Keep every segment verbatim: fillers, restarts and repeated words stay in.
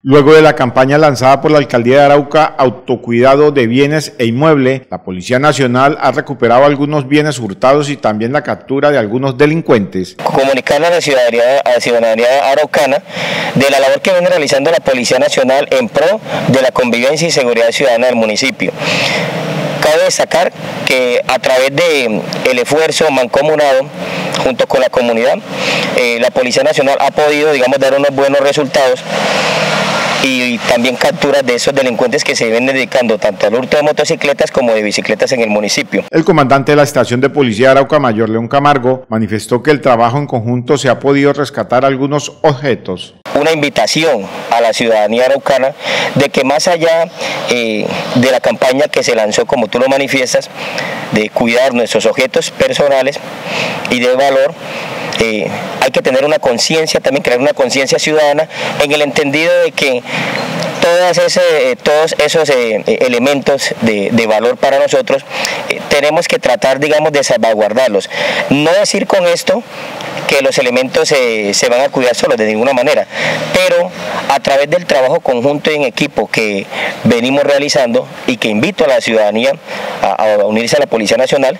Luego de la campaña lanzada por la Alcaldía de Arauca, Autocuidado de Bienes e Inmueble, la Policía Nacional ha recuperado algunos bienes hurtados y también la captura de alguos delincuentes. Comunicarle a la ciudadanía, a la ciudadanía araucana de la labor que viene realizando la Policía Nacional en pro de la convivencia y seguridad ciudadana del municipio. Cabe destacar que a través del esfuerzo mancomunado junto con la comunidad, eh, la Policía Nacional ha podido, digamos, dar unos buenos resultados y también capturas de esos delincuentes que se vienen dedicando tanto al hurto de motocicletas como de bicicletas en el municipio. El comandante de la estación de policía de Arauca, Mayor León Camargo, manifestó que el trabajo en conjunto se ha podido rescatar algunos objetos. Una invitación a la ciudadanía araucana de que más allá eh, de la campaña que se lanzó, como tú lo manifiestas, de cuidar nuestros objetos personales y de valor, Eh, hay que tener una conciencia, también crear una conciencia ciudadana en el entendido de que todas ese, todos esos eh, elementos de, de valor para nosotros eh, tenemos que tratar, digamos, de salvaguardarlos. No decir con esto que los elementos eh, se van a cuidar solos de ninguna manera, pero a través del trabajo conjunto y en equipo que venimos realizando y que invito a la ciudadanía a, a unirse a la Policía Nacional,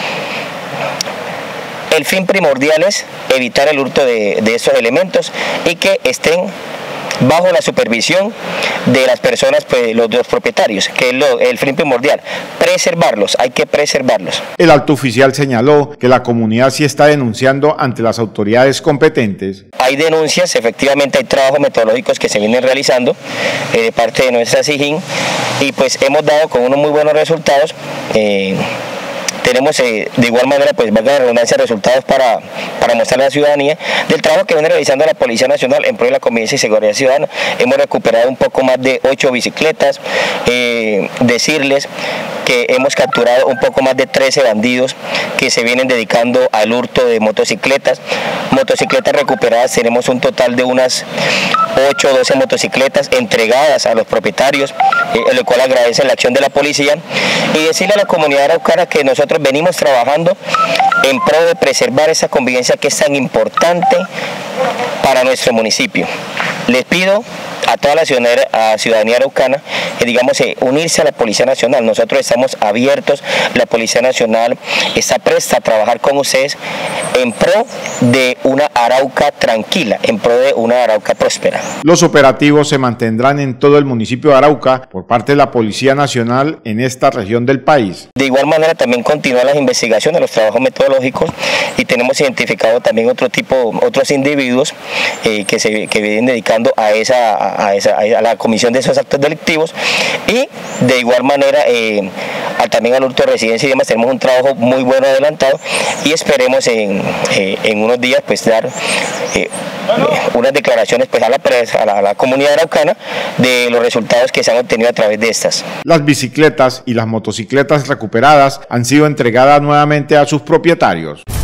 el fin primordial es evitar el hurto de, de esos elementos y que estén bajo la supervisión de las personas, pues, los, los propietarios, que es lo, el fin primordial, preservarlos, hay que preservarlos. El alto oficial señaló que la comunidad sí está denunciando ante las autoridades competentes. Hay denuncias, efectivamente hay trabajos metodológicos que se vienen realizando eh, de parte de nuestra SIJIN y pues hemos dado con unos muy buenos resultados. Eh, Tenemos eh, de igual manera, pues valga la redundancia, resultados para, para mostrar a la ciudadanía del trabajo que viene realizando la Policía Nacional en pro de la convivencia y seguridad ciudadana. Hemos recuperado un poco más de ocho bicicletas, eh, decirles que hemos capturado un poco más de trece bandidos que se vienen dedicando al hurto de motocicletas. Motocicletas recuperadas, tenemos un total de unas ocho o doce motocicletas entregadas a los propietarios, eh, en lo cual agradece la acción de la policía, y decirle a la comunidad araucana que nosotros venimos trabajando en pro de preservar esa convivencia que es tan importante para nuestro municipio. Les pido a toda la ciudadanía, a ciudadanía araucana, que digamos eh, unirse a la Policía Nacional. Nosotros estamos abiertos, la Policía Nacional está presta a trabajar con ustedes en pro de una Arauca tranquila, en pro de una Arauca próspera. Los operativos se mantendrán en todo el municipio de Arauca por parte de la Policía Nacional en esta región del país. De igual manera también continúan las investigaciones, los trabajos metodológicos, y tenemos identificado también otro tipo, otros individuos eh, que se que vienen dedicando a esa a A, esa, a la comisión de esos actos delictivos, y de igual manera eh, a, también al hurto de residencia y demás. Tenemos un trabajo muy bueno adelantado y esperemos en, eh, en unos días pues dar eh, unas declaraciones pues a la, a, la, a la comunidad araucana de los resultados que se han obtenido a través de estas. Las bicicletas y las motocicletas recuperadas han sido entregadas nuevamente a sus propietarios.